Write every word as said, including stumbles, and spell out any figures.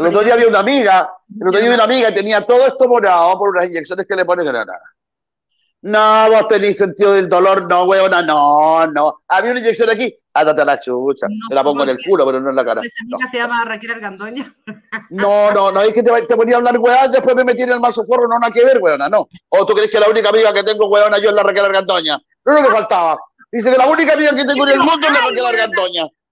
El otro día había una amiga, el otro día había una amiga que tenía todo esto morado por unas inyecciones que le ponen granada. No, vos tenés sentido del dolor, no, huevona, no, no. Había una inyección aquí, ándate a la chucha. No Te la sé pongo por en el qué. culo, pero no en la cara. Esa No, amiga se llama Raquel Argandoña. no, no, no es que te, te ponía a hablar hueá, después me metí en el mazo forro, no, nada que ver, huevona, no. O tú crees que la única amiga que tengo, huevona, yo es la Raquel Argandoña. No es lo que faltaba. Dice que la única amiga que tengo en el mundo es la Raquel Argandoña.